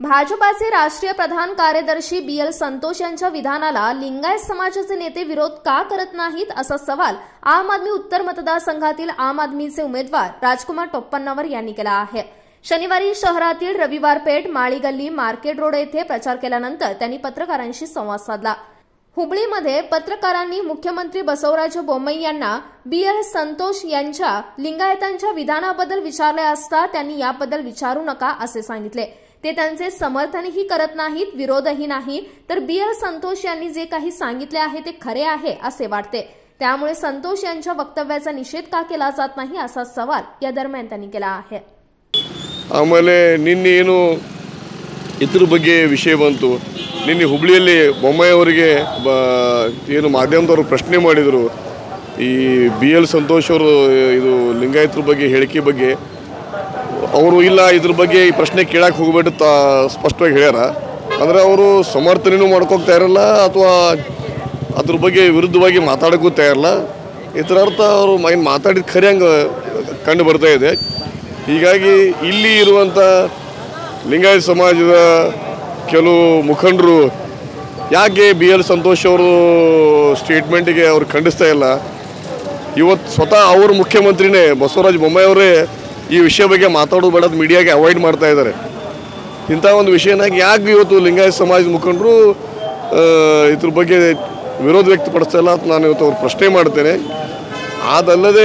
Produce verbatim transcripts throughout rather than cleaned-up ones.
भाजपाचे राष्ट्रीय प्रधान कार्यदर्शी B L संतोष यांच्या विधानाला लिंगायत समाजाचे नेते विरोध का करत नाहीत असा सवाल आम आदमी उत्तर मतदारसंघातील आम आदमीचे उमेदवार राजकुमार टोप्पन्नावर यांनी केला आहे। शनिवारी शहरातील रविवार पेठ, माळी गल्ली, मार्केट रोड येथे प्रचार केल्यानंतर त्यांनी पत्रकारांशी संवाद साधला। हुबळीमध्ये पत्रकारांनी मुख्यमंत्री बसवराज बोम्मई यांना बी एल संतोष यांच्या लिंगायतांच्या विधानाबद्दल विचारले असता त्यांनी याबद्दल विचारू नका असे सांगितले। ते त्यांचे समर्थनही करत नाहीत, विरोधही नाही, तर बी एल संतोष यांनी जे काही सांगितले आहे ते खरे आहे असे वाटते। त्यामुळे संतोष यांच्या वक्तव्याचा निषेध का केला जात नाही असा सवाल या दरम्यान त्यांनी केला आहे। ಆಮೇಲೆ ನಿನ್ನೆ ಏನು ಇದ್ರ ಬಗ್ಗೆ ವಿಷಯ ಬಂತು। ನಿನ್ನೆ ಹುಬ್ಳಿಯಲ್ಲಿ ಬೊಮ್ಮಾಯಿ ಅವರಿಗೆ ಏನು ಮಾಧ್ಯಮದವರು ಪ್ರಶ್ನೆ ಮಾಡಿದರು, ಈ ಬಿ ಎಲ್ ಸಂತೋಷ್ ಅವರು ಇದು ಲಿಂಗಾಯತರ ಬಗ್ಗೆ ಹೇಳಿಕೆ ಬಗ್ಗೆ ಅವರು ಇಲ್ಲ ಇದ್ರ ಬಗ್ಗೆ ಈ ಪ್ರಶ್ನೆ ಕೇಳಕ್ಕೆ ಹೋಗಬೇಡ ತಾ ಸ್ಪಷ್ಟವಾಗಿ ಹೇಳ್ಯಾರ। ಅಂದರೆ ಅವರು ಸಮರ್ಥನೆಯೂ ಮಾಡ್ಕೋಗ್ತಾ ಇರಲ್ಲ ಅಥವಾ ಅದ್ರ ಬಗ್ಗೆ ವಿರುದ್ಧವಾಗಿ ಮಾತಾಡೋಕ್ಕೂ ತಯಾರಿಲ್ಲ। ಇದರ ಅರ್ಥ ಅವರು ಏನು ಮಾತಾಡಿದ ಖರೆ ಹಂಗೆ ಕಂಡು ಬರ್ತಾ ಇದೆ। ಹೀಗಾಗಿ ಇಲ್ಲಿ ಇರುವಂಥ ಲಿಂಗಾಯತ ಸಮಾಜದ ಕೆಲವು ಮುಖಂಡರು ಯಾಕೆ ಬಿ ಎಲ್ ಸಂತೋಷ್ ಅವರು ಸ್ಟೇಟ್ಮೆಂಟಿಗೆ ಅವ್ರು ಖಂಡಿಸ್ತಾ ಇಲ್ಲ। ಇವತ್ತು ಸ್ವತಃ ಅವರು ಮುಖ್ಯಮಂತ್ರಿನೇ ಬಸವರಾಜ ಬೊಮ್ಮಾಯಿ ಅವರೇ ಈ ವಿಷಯ ಬಗ್ಗೆ ಮಾತಾಡೋದು ಬೇಡ, ಮೀಡಿಯಾಗೆ ಅವಾಯ್ಡ್ ಮಾಡ್ತಾ ಇದ್ದಾರೆ। ಇಂಥ ಒಂದು ವಿಷಯನಾಗಿ ಯಾಕೆ ಇವತ್ತು ಲಿಂಗಾಯತ ಸಮಾಜದ ಮುಖಂಡರು ಇದ್ರ ಬಗ್ಗೆ ವಿರೋಧ ವ್ಯಕ್ತಪಡಿಸ್ತಾ ಇಲ್ಲ ಅಂತ ನಾನು ಇವತ್ತು ಅವ್ರು ಪ್ರಶ್ನೆ ಮಾಡ್ತೇನೆ। ಅದಲ್ಲದೆ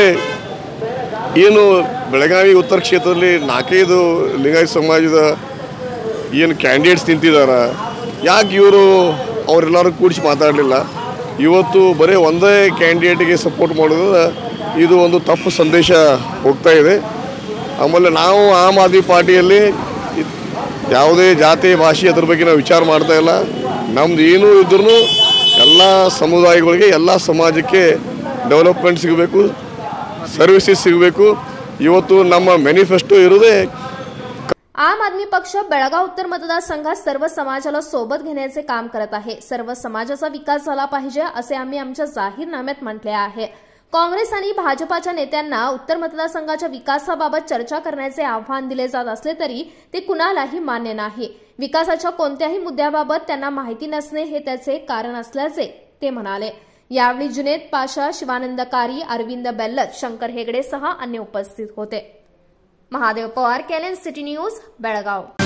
ಏನು ಬೆಳಗಾವಿ ಉತ್ತರ ಕ್ಷೇತ್ರದಲ್ಲಿ ನಾಲ್ಕೈದು ಲಿಂಗಾಯತ ಸಮಾಜದ ಏನು ಕ್ಯಾಂಡಿಡೇಟ್ಸ್ ನಿಂತಿದ್ದಾರೆ, ಯಾಕೆ ಇವರು ಅವರೆಲ್ಲರೂ ಕೂಡಿಸಿ ಮಾತಾಡಲಿಲ್ಲ? ಇವತ್ತು ಬರೀ ಒಂದೇ ಕ್ಯಾಂಡಿಡೇಟಿಗೆ ಸಪೋರ್ಟ್ ಮಾಡೋದು ಇದು ಒಂದು ತಪ್ಪು ಸಂದೇಶ ಹೋಗ್ತಾ ಇದೆ। ಆಮೇಲೆ ನಾವು ಆಮ್ ಆದ್ಮಿ ಪಾರ್ಟಿಯಲ್ಲಿ ಯಾವುದೇ ಜಾತಿ ಭಾಷೆ ಅದ್ರ ಬಗ್ಗೆ ನಾವು ವಿಚಾರ ಮಾಡ್ತಾ ಇಲ್ಲ। ನಮ್ದು ಏನೂ ಇದ್ರೂ ಎಲ್ಲ ಸಮುದಾಯಗಳಿಗೆ ಎಲ್ಲ ಸಮಾಜಕ್ಕೆ ಡೆವಲಪ್ಮೆಂಟ್ ಸಿಗಬೇಕು, सर्विसेस सिगबेकु। ಇವತ್ತು ನಮ್ಮ ಮ್ಯಾನಿಫೆಸ್ಟೋ ಇರುವುದೇ आम आदमी पक्ष बेळगाव उत्तर मतदारसंघात सर्व समाजाला सोबत घेण्याचे काम करत आहे। सर्व समाजाचा विकास झाला पाहिजे असे आम्ही आमच्या जाहीरनाम्यात म्हटले आहे। काँग्रेस आणि भाजपाच्या नेत्यांना उत्तर मतदारसंघाच्या विकासाबाबत चर्चा करण्याचे आव्हान दिले जात असले तरी ते कुणालाही मान्य नाही। विकासाच्या कोणत्याही मुद्द्याबाबत त्यांना माहिती नसणे हे त्याचे कारण असल्याचे ते म्हणाले। यावेळी जुनेद पाशा, शिवानंद कारी, अरविंद बेल्लत, शंकर हेगडे सह अन्य उपस्थित होते। Mahadev Pawar, KLN city news, Belgaum.